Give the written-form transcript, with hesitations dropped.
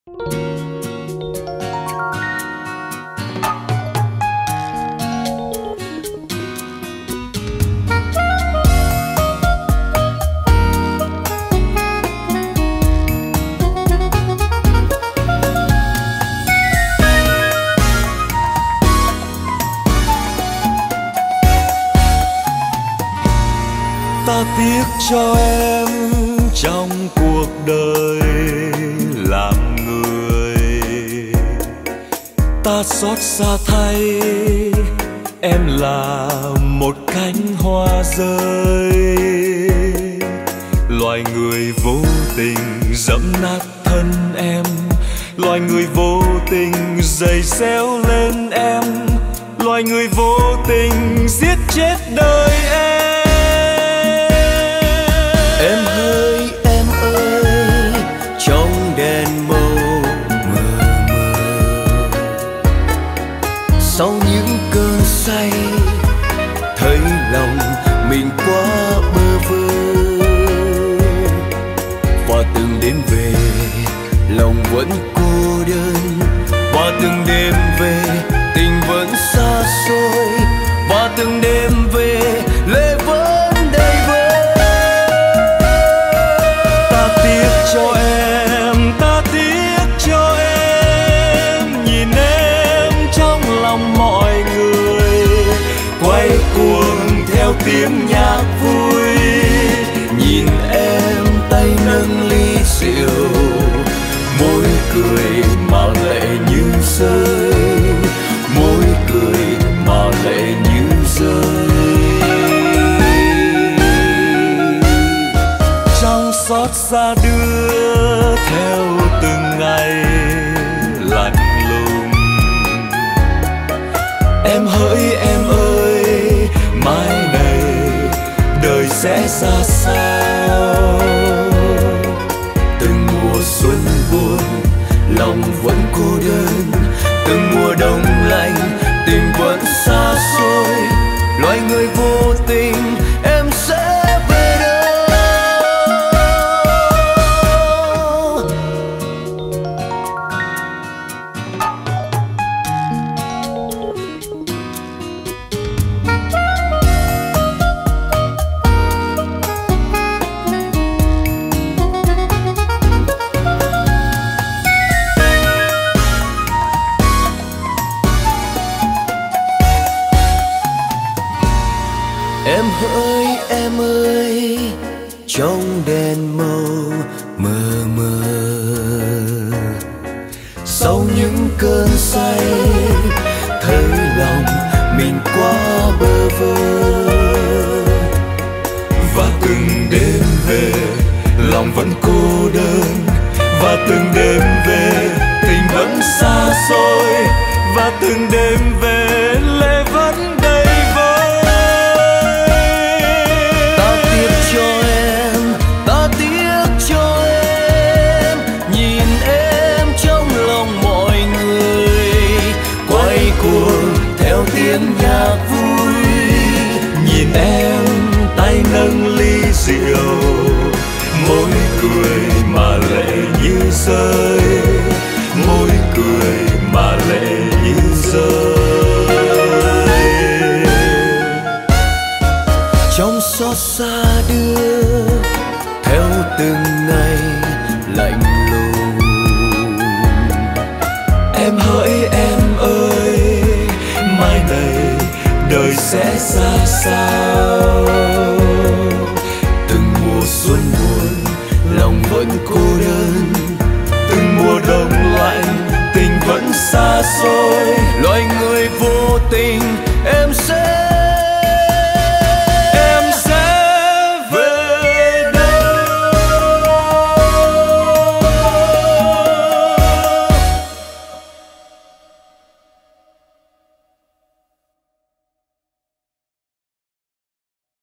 Ta tiếc cho em trong cuộc đời làm người, ta xót xa thay em là một cánh hoa rơi. Loài người vô tình dẫm nát thân em, loài người vô tình giày xéo lên em, loài người vô tình giết chết đời em. Em ơi, trong đèn màu mờ mờ, sau những cơn say thấy lòng mình quá bơ vơ, và từng đêm về lòng vẫn cô đơn, và từng đêm về tình vẫn xa xôi, và từng đêm về lệ vẫn đầy vơi. Cho em, ta tiếc cho em, nhìn em trong lòng mọi người quay cuồng theo tiếng nhạc vui. Nhìn em tay nâng ly rượu, môi cười mà lệ như rơi, môi cười mà lệ như rơi. Trong xót xa đưa theo từng ngày lạnh lùng. Em hỡi em ơi, mai này đời sẽ ra sao? Từng mùa xuân buồn lòng vẫn cô đơn, từng mùa đông lạnh tình vẫn xa xôi. Loài người vô tình em sẽ về đâu? Em ơi, trong đèn màu mờ mờ, sau những cơn say thấy lòng mình quá bơ vơ, và từng đêm về lòng vẫn cô đơn, và từng đêm về tình vẫn xa xôi, và từng đêm về lệ vẫn đầy vơi. Ta tiếc cho em, nhìn em trong lòng mọi người quay cuồng theo tiếng nhạc vui. Nhìn em tay nâng ly rượu, môi cười mà lệ như rơi, môi cười mà lệ như rơi. Trong xót xa đưa theo từng ngày lạnh lùng. Em hỡi em ơi, mai này đời sẽ ra sao?